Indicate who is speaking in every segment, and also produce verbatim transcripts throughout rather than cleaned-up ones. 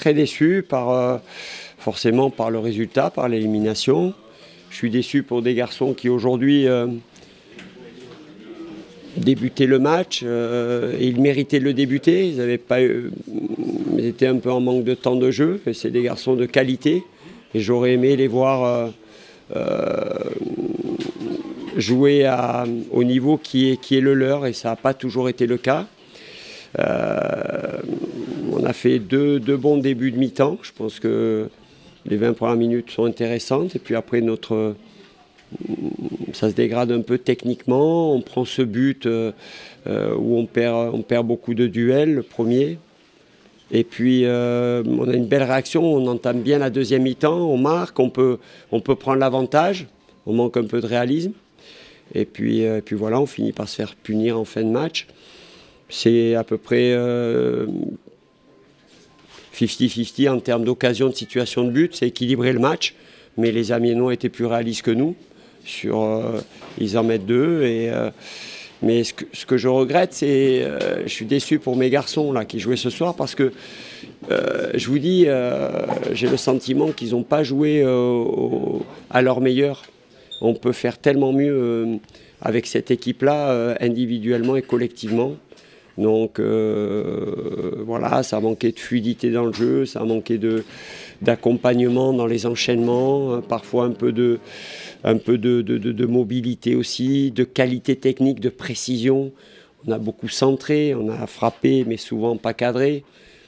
Speaker 1: très déçu par, euh, forcément par le résultat, par l'élimination. Je suis déçu pour des garçons qui aujourd'hui euh, débutaient le match euh, et ils méritaient de le débuter. Ils avaient pas eu, ils étaient un peu en manque de temps de jeu. C'est des garçons de qualité et j'aurais aimé les voir euh, euh, jouer à, au niveau qui est, qui est le leur et ça n'a pas toujours été le cas. Euh, on a fait deux, deux bons débuts de mi-temps. Je pense que les vingt premières minutes sont intéressantes et puis après notre, ça se dégrade un peu techniquement. On prend ce but euh, où on perd, on perd beaucoup de duels, le premier. Et puis euh, on a une belle réaction, on entame bien la deuxième mi-temps, on marque, on peut, on peut prendre l'avantage, on manque un peu de réalisme. Et puis, euh, puis voilà, on finit par se faire punir en fin de match. C'est à peu près euh, cinquante cinquante en termes d'occasion, de situation de but. C'est équilibré le match, mais les Amiénois étaient plus réalistes que nous. Sur, euh, ils en mettent deux. Et, euh, mais ce que, ce que je regrette, c'est euh, je suis déçu pour mes garçons là, qui jouaient ce soir parce que euh, je vous dis, euh, j'ai le sentiment qu'ils n'ont pas joué euh, au, à leur meilleur. On peut faire tellement mieux euh, avec cette équipe-là, euh, individuellement et collectivement. Donc euh, voilà, ça a manqué de fluidité dans le jeu, ça a manqué d'accompagnement dans les enchaînements, hein, parfois un peu de, un peu de, de, de, de mobilité aussi, de qualité technique, de précision. On a beaucoup centré, on a frappé, mais souvent pas cadré.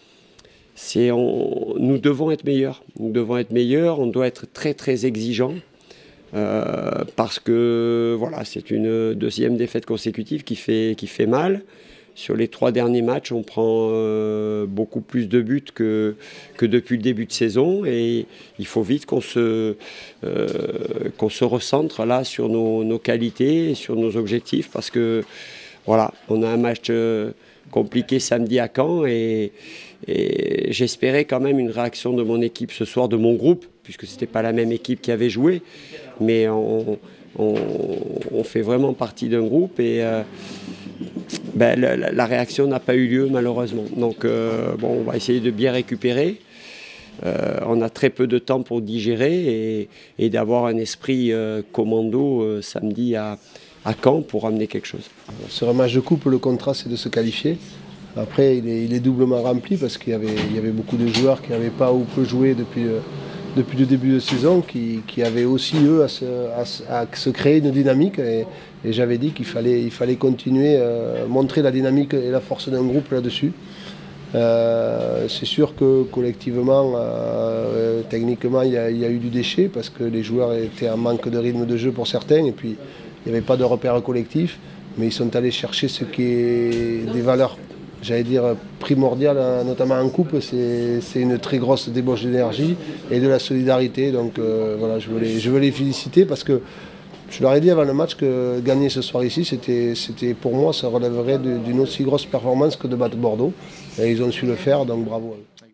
Speaker 1: On, nous devons être meilleurs, nous devons être meilleurs, on doit être très très exigeants. Euh, parce que voilà, c'est une deuxième défaite consécutive qui fait, qui fait mal. Sur les trois derniers matchs, on prend euh, beaucoup plus de buts que, que depuis le début de saison et il faut vite qu'on se, euh, qu'on se recentre là sur nos, nos qualités et sur nos objectifs parce que voilà, on a un match euh, compliqué samedi à Caen et, et j'espérais quand même une réaction de mon équipe ce soir, de mon groupe, puisque ce n'était pas la même équipe qui avait joué, mais on, on, on fait vraiment partie d'un groupe et euh, ben, la, la réaction n'a pas eu lieu malheureusement. Donc euh, bon, on va essayer de bien récupérer. Euh, on a très peu de temps pour digérer et, et d'avoir un esprit euh, commando euh, samedi à, à Caen pour amener quelque chose.
Speaker 2: Sur un match de coupe, le contrat c'est de se qualifier. Après, il est, il est doublement rempli parce qu'il y avait, il y avait beaucoup de joueurs qui n'avaient pas ou peu joué depuis, euh, depuis le début de saison, qui, qui avaient aussi eux à se, à, à se créer une dynamique. Et, et j'avais dit qu'il fallait, il fallait continuer, euh, montrer la dynamique et la force d'un groupe là-dessus. Euh, c'est sûr que collectivement, euh, techniquement, il y, a, il y a eu du déchet parce que les joueurs étaient en manque de rythme de jeu pour certains et puis il n'y avait pas de repère collectif. Mais ils sont allés chercher ce qui est des valeurs, j'allais dire, primordiales, notamment en coupe. C'est une très grosse débauche d'énergie et de la solidarité. Donc euh, voilà, je veux, les, je veux les féliciter parce que je leur ai dit avant le match que gagner ce soir ici, c'était pour moi, ça relèverait d'une aussi grosse performance que de battre Bordeaux. Et ils ont su le faire, donc bravo.